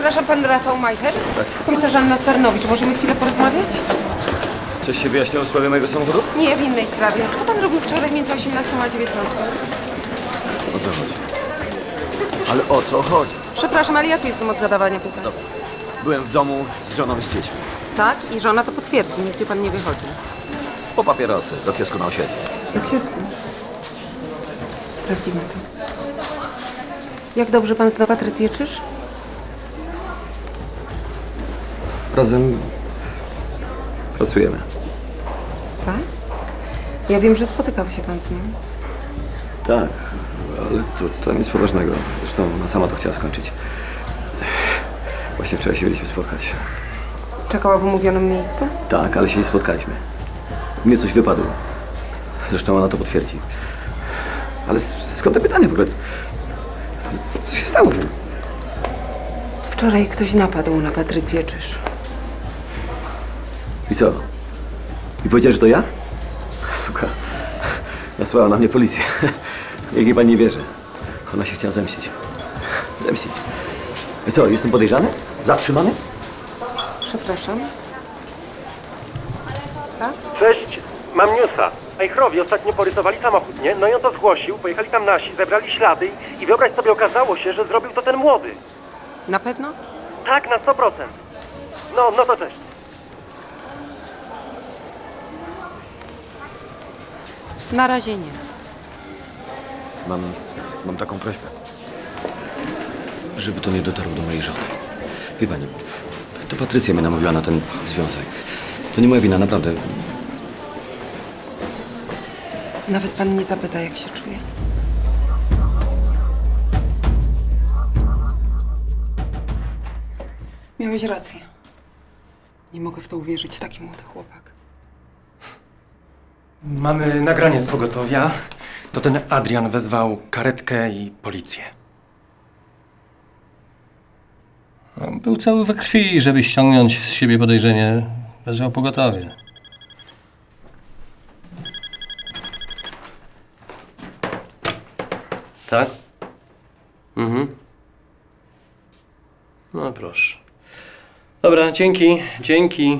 Przepraszam, pan Rafał Majcher? Tak. Komisarz Anna Sarnowicz, możemy chwilę porozmawiać? Coś się wyjaśniło w sprawie mojego samochodu? Nie, w innej sprawie. Co pan robił wczoraj między 18 a 19? O co chodzi? Ale o co chodzi? Przepraszam, ale ja tu jestem od zadawania pytań. Dobra. Byłem w domu z żoną i z dziećmi. Tak? I żona to potwierdzi. Nigdzie pan nie wychodził. Po papierosy, do kiosku na osiedlu. Do kiosku. Sprawdzimy to. Jak dobrze pan zna Patrycję Czyż? Razem pracujemy. Tak? Ja wiem, że spotykał się pan z nią. Tak, ale to nic poważnego. Zresztą ona sama to chciała skończyć. Właśnie wczoraj się mieliśmy spotkać. Czekała w umówionym miejscu? Tak, ale się nie spotkaliśmy. Mnie coś wypadło. Zresztą ona to potwierdzi. Ale skąd te pytania w ogóle? Co się stało? Wczoraj ktoś napadł na Patrycję Czyż. I co? I powiedział, że to ja? Suka. Nasłała na mnie policję. Jak jej pan nie wierzy. Ona się chciała zemścić. Zemścić. I co, jestem podejrzany? Zatrzymany? Przepraszam. Tak? Cześć, mam newsa. Majchrowie ostatnio porysowali samochód, nie? No i on to zgłosił, pojechali tam nasi, zebrali ślady i wyobraź sobie, okazało się, że zrobił to ten młody. Na pewno? Tak, na 100%. No to cześć. Na razie nie. Mam taką prośbę. Żeby to nie dotarło do mojej żony. Wie pani, to Patrycja mnie namówiła na ten związek. To nie moja wina, naprawdę. Nawet pan nie zapyta, jak się czuje. Miałeś rację. Nie mogę w to uwierzyć, taki młody chłopak. Mamy nagranie z pogotowia. To ten Adrian wezwał karetkę i policję. Był cały we krwi, żeby ściągnąć z siebie podejrzenie. Wezwał pogotowie. Tak? No proszę. Dobra, dzięki.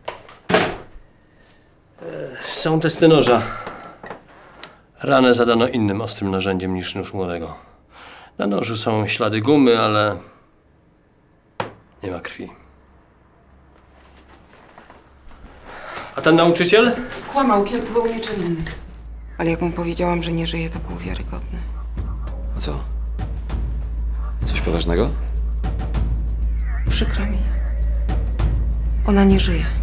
Są testy noża. Ranę zadano innym ostrym narzędziem niż nóż młodego. Na nożu są ślady gumy, ale nie ma krwi. A ten nauczyciel? Kłamał, kiosk był nieczynny. Ale jak mu powiedziałam, że nie żyje, to był wiarygodny. A co? Coś poważnego? Przykro mi. Ona nie żyje.